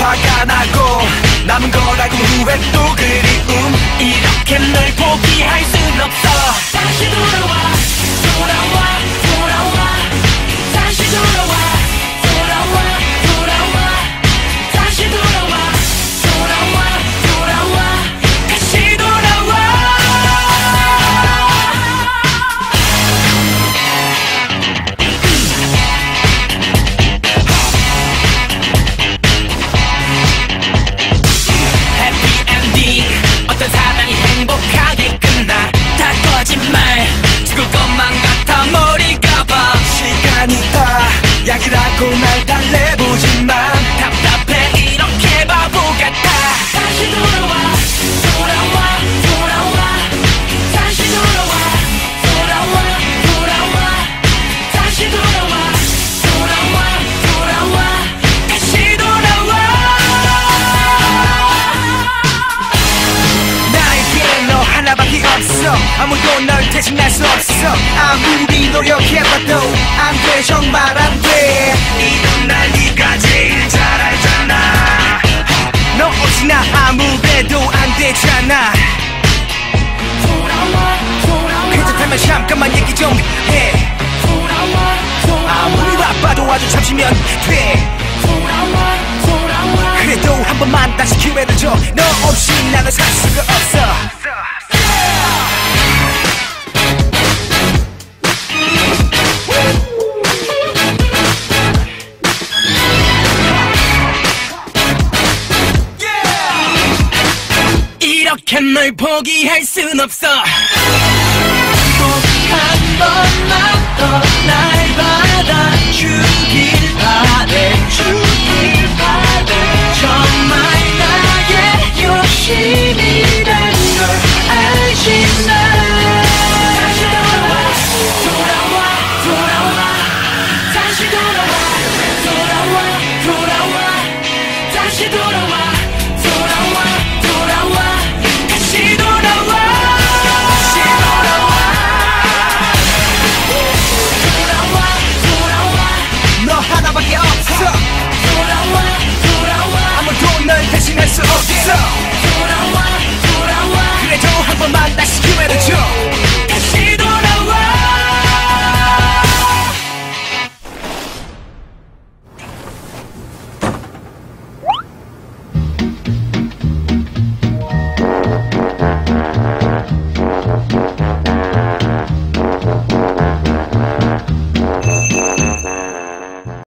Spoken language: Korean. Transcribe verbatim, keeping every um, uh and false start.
화가 나고 남은 걸 알고 후회 또 그리움 이렇게 널 포기할 순 없어 다시 돌아와 돌아와 돌아와 다시 돌아와 돌아와 돌아와 다시 돌아와 돌아와 돌아와 다시 돌아와 어떤 사랑이 행복하게 끝나 다 거짓말 죽을 것만 같아 머리가 봐 시간이 다 약이라고 날 달래보지만 답답해 이렇게 바보 같아 다시 돌아와 돌아와 돌아와 다시 돌아와 돌아와 돌아와 다시 돌아와 돌아와 돌아와 다시 돌아와 하나밖에 없어 아무도 널 대신할 수 없어 아무리 노력해봐도 안돼 정말 안돼 이런 날 네가 제일 잘 알잖아 너 없이 나 아무래도 안 되잖아 돌아와 돌아와 괜찮다면 잠깐만 얘기 좀 해 돌아와 돌아와 아무리 바빠도 아주 잠시면 돼 돌아와 돌아와 그래도 한 번만 다시 기회를 줘 너 없이 나는 살 수가 없어 이렇게 널 포기할 순 없어 꼭 한 번만 더 날 받아주길 바래 주길 바래 정말 나의 욕심이